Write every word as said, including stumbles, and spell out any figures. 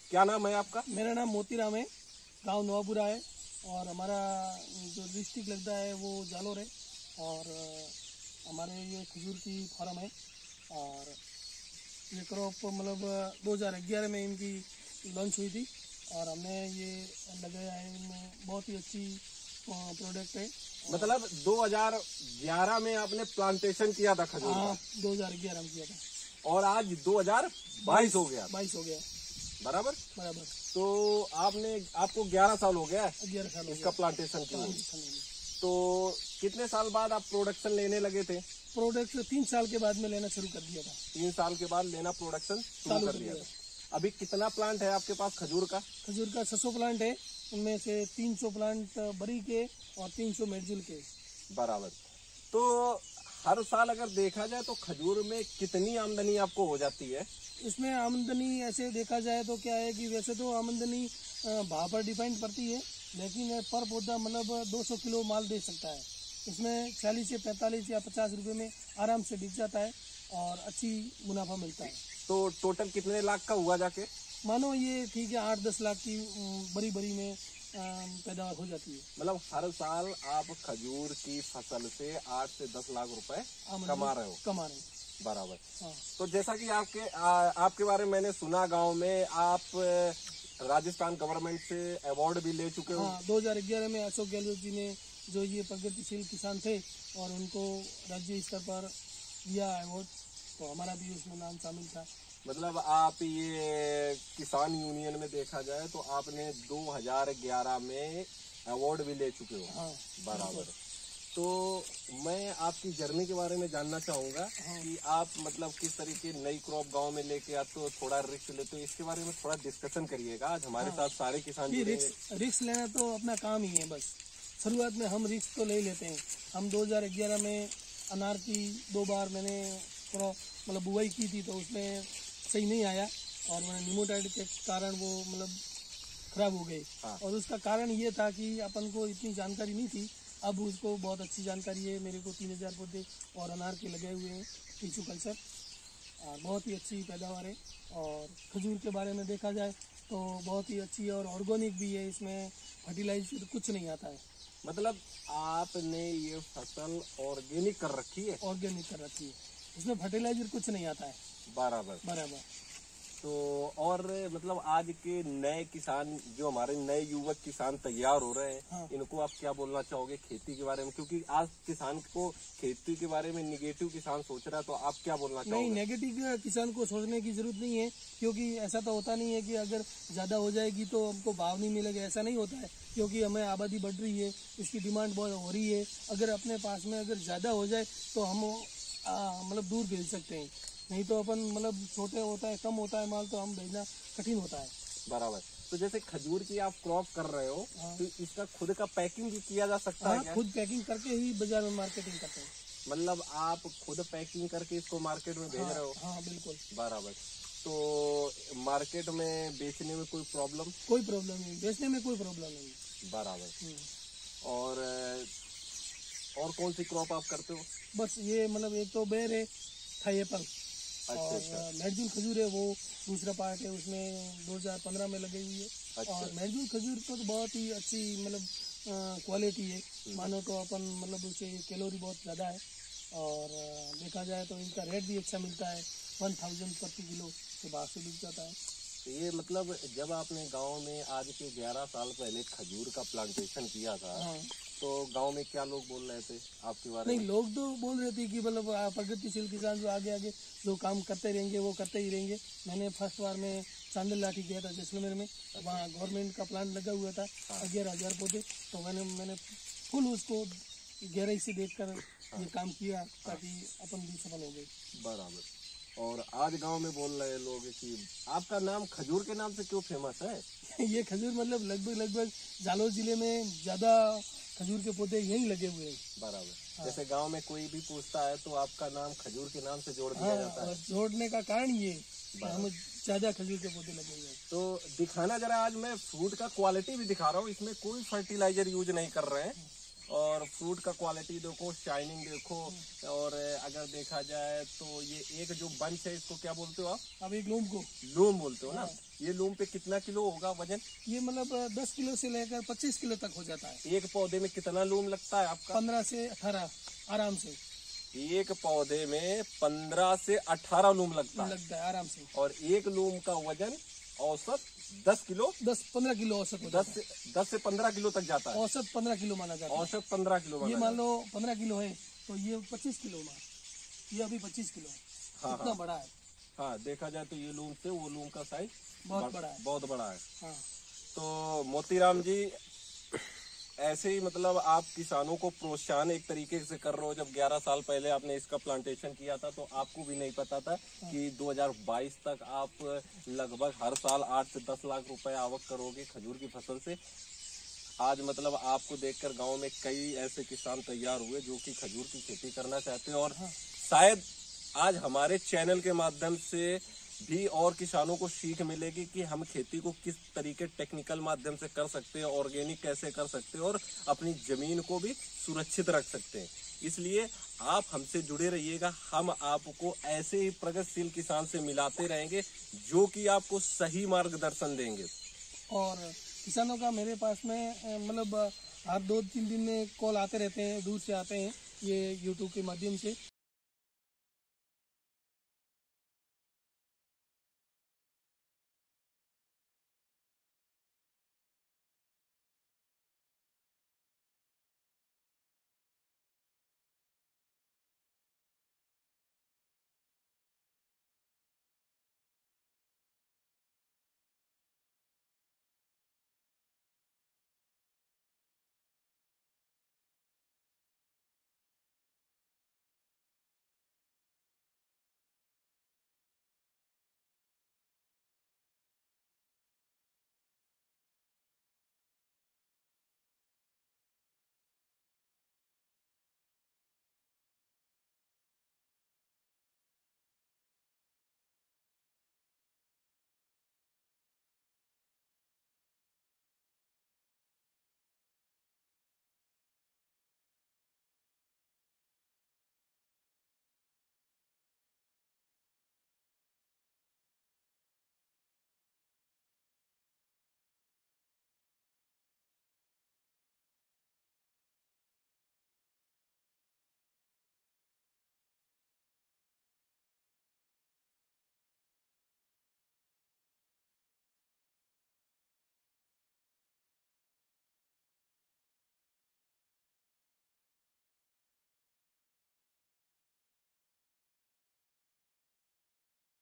क्या नाम है आपका? मेरा नाम मोतीराम है, गांव नवापुरा है और हमारा जो डिस्ट्रिक्ट लगता है वो जालोर है और हमारे ये खजूर की फार्म है और ये क्रॉप मतलब दो हज़ार ग्यारह में इनकी लॉन्च हुई थी और हमने ये लगाया है। इनमें बहुत ही अच्छी प्रोडक्ट है। मतलब दो हज़ार ग्यारह में आपने प्लांटेशन किया था खजूर का? दो हज़ार ग्यारह में किया था और आज दो हज़ार बाईस हो गया। बाईस हो गया बराबर बराबर। तो आपने आपको ग्यारह साल हो गया ग्यारह साल इसका प्लांटेशन किया। तो कितने साल बाद आप प्रोडक्शन लेने लगे थे? प्रोडक्ट तीन साल के बाद में लेना शुरू कर दिया था। तीन साल के बाद लेना प्रोडक्शन शुरू कर दिया था। अभी कितना प्लांट है आपके पास खजूर का? खजूर का छह सौ प्लांट है, उनमें से तीन सौ प्लांट बरी के और तीन सौ मेडजुल के। बराबर। तो हर साल अगर देखा जाए तो खजूर में कितनी आमदनी आपको हो जाती है? इसमें आमदनी ऐसे देखा जाए तो क्या है कि वैसे तो आमदनी भाव पर डिपेंड पड़ती है, लेकिन पर पौधा मतलब दो सौ किलो माल दे सकता है। इसमें चालीस से पैंतालीस या पचास रुपए में आराम से बिक जाता है और अच्छी मुनाफा मिलता है। तो टोटल कितने लाख का हुआ जाके? मानो ये ठीक है आठ दस लाख की बड़ी बड़ी में पैदावार हो जाती है। मतलब हर साल आप खजूर की फसल से आठ से दस लाख रुपए कमा रहे हो? कमा रहे हैं। बराबर। हाँ। तो जैसा कि आपके आ, आपके बारे में मैंने सुना गांव में आप राजस्थान गवर्नमेंट से अवार्ड भी ले चुके हो। हाँ, दो हज़ार ग्यारह में अशोक गहलोत जी ने जो ये प्रगतिशील किसान थे और उनको राज्य स्तर पर दिया अवार्ड, तो हमारा भी उसमें नाम शामिल था। मतलब आप ये किसान यूनियन में देखा जाए तो आपने दो हज़ार ग्यारह में अवार्ड भी ले चुके हो। हाँ, बराबर। तो मैं आपकी जर्नी के बारे में जानना चाहूंगा। हाँ। कि आप मतलब किस तरीके नई क्रॉप गांव में लेके आते हो, थोड़ा रिस्क लेते हो, इसके बारे में थोड़ा डिस्कशन करिएगा। आज हमारे हाँ। साथ सारे किसान रिस्क रिस्क लेना तो अपना काम ही है। बस शुरुआत में हम रिस्क तो ले लेते हैं। हम दो हज़ार ग्यारह में अनार की दो बार मैंने क्रॉप मतलब बुआई की थी, तो उसमें सही नहीं आया और मैंने निमोटाइड के कारण वो मतलब खराब हो गई। हाँ। और उसका कारण ये था कि अपन को इतनी जानकारी नहीं थी। अब उसको बहुत अच्छी जानकारी है। मेरे को तीन हजार पौधे और अनार के लगे हुए हैं टिश्यू कल्चर और बहुत ही अच्छी पैदावार है। और खजूर के बारे में देखा जाए तो बहुत ही अच्छी है और ऑर्गेनिक भी है। इसमें फर्टिलाइजर कुछ नहीं आता है। मतलब आपने ये फसल ऑर्गेनिक कर रखी है? ऑर्गेनिक कर रखी है, इसमें फर्टिलाइजर कुछ नहीं आता है। बराबर बराबर। तो और मतलब आज के नए किसान जो हमारे नए युवक किसान तैयार हो रहे हैं, हाँ। इनको आप क्या बोलना चाहोगे खेती के बारे में? क्योंकि आज किसान को खेती के बारे में निगेटिव किसान सोच रहा है, तो आप क्या बोलना चाहोगे? नहीं, नेगेटिव किसान को सोचने की जरूरत नहीं है, क्योंकि ऐसा तो होता नहीं है कि अगर ज्यादा हो जाएगी तो हमको भाव नहीं मिलेगा। ऐसा नहीं होता है, क्योंकि हमें आबादी बढ़ रही है, इसकी डिमांड बहुत हो रही है। अगर अपने पास में अगर ज्यादा हो जाए तो हम मतलब दूर भेज सकते हैं, नहीं तो अपन मतलब छोटे होता है, कम होता है माल, तो हम भेजना कठिन होता है। बराबर। तो जैसे खजूर की आप क्रॉप कर रहे हो, हाँ। तो इसका खुद का पैकिंग भी किया जा सकता हाँ, है क्या? खुद पैकिंग करके ही बाजार में मार्केटिंग करते हैं। मतलब आप खुद पैकिंग करके इसको मार्केट में भेज हाँ, रहे हो? हाँ बिल्कुल। बराबर। तो मार्केट में बेचने में कोई प्रॉब्लम? कोई प्रॉब्लम नहीं, बेचने में कोई प्रॉब्लम नहीं। बराबर। और और कौन सी क्रॉप आप करते हो? बस ये मतलब एक तो बेर है, थाई एप्पल और मेडजुल खजूर है, वो दूसरा पार्ट है, उसमें दो हज़ार पंद्रह में लगी हुई है। अच्छा। और मेडजुल खजूर तो बहुत ही अच्छी मतलब क्वालिटी है, मानो तो अपन मतलब उसे कैलोरी बहुत ज़्यादा है और देखा जाए तो इनका रेट भी अच्छा मिलता है, वन थाउजेंड प्रति किलो के बाद से बिक जाता है। ये मतलब जब आपने गांव में आज के ग्यारह साल पहले खजूर का प्लांटेशन किया था, हाँ। तो गांव में क्या लोग बोल रहे थे आपके बारे में? नहीं, लोग तो बोल रहे थे कि मतलब प्रगतिशील किसान जो आगे आगे जो काम करते रहेंगे वो करते ही रहेंगे। मैंने फर्स्ट बार में चांदल लाठी किया था जैसलमेर में, वहाँ गवर्नमेंट का प्लांट लगा हुआ था, ग्यारह हजार पौधे, तो मैंने मैंने फुल उसको गहराई से देख कर ये काम किया ताकि अपन भी सफल हो गए। बराबर। और आज गांव में बोल रहे लोग कि आपका नाम खजूर के नाम से क्यों फेमस है? ये खजूर मतलब लगभग लगभग जालौर जिले में ज्यादा खजूर के पौधे यही लगे हुए हैं। बराबर। हाँ। जैसे गांव में कोई भी पूछता है तो आपका नाम खजूर के नाम से जोड़ दिया हाँ, जाता है। जोड़ने का कारण ये हम ज्यादा खजूर के पौधे लगे हुए हैं। तो दिखाना जरा, आज मैं फ्रूट का क्वालिटी भी दिखा रहा हूँ, इसमें कोई फर्टिलाइजर यूज नहीं कर रहे हैं और फ्रूट का क्वालिटी देखो, शाइनिंग देखो। और अगर देखा जाए तो ये एक जो बंच है इसको क्या बोलते हो आप? अब एक लूम को लूम बोलते हो ना। ये लूम पे कितना किलो होगा वजन? ये मतलब दस किलो से लेकर पच्चीस किलो तक हो जाता है। एक पौधे में कितना लूम लगता है आपका? पंद्रह से अठारह आराम से। एक पौधे में पंद्रह से अठारह लूम लगता है लगता है आराम से। और एक लूम का वजन औसत दस किलो दस पंद्रह किलो औसत हो दस जाता से दस से पंद्रह किलो तक जाता है। है। औसत पंद्रह किलो माना जाता है। औसत पंद्रह किलो ये माना मान लो पंद्रह किलो है तो ये पच्चीस किलो में, ये अभी पच्चीस किलो है। हाँ, इतना हाँ। बड़ा है। हाँ, देखा जाए तो ये लूम से वो लूम का साइज बहुत बड़ा है। बहुत बड़ा है। हाँ। तो मोतीराम जी ऐसे ही मतलब आप किसानों को प्रोत्साहन एक तरीके से कर रहे हो। जब ग्यारह साल पहले आपने इसका प्लांटेशन किया था तो आपको भी नहीं पता था कि दो हज़ार बाईस तक आप लगभग हर साल आठ से दस लाख रुपए आवक करोगे खजूर की फसल से। आज मतलब आपको देखकर गांव में कई ऐसे किसान तैयार हुए जो कि खजूर की खेती करना चाहते हैं और शायद आज हमारे चैनल के माध्यम से भी और किसानों को सीख मिलेगी कि हम खेती को किस तरीके टेक्निकल माध्यम से कर सकते हैं, ऑर्गेनिक कैसे कर सकते हैं और अपनी जमीन को भी सुरक्षित रख सकते हैं। इसलिए आप हमसे जुड़े रहिएगा, हम आपको ऐसे ही प्रगतिशील किसान से मिलाते रहेंगे जो कि आपको सही मार्गदर्शन देंगे। और किसानों का मेरे पास में मतलब हर दो तीन दिन में कॉल आते रहते हैं, दूर से आते हैं ये यूट्यूब के माध्यम से।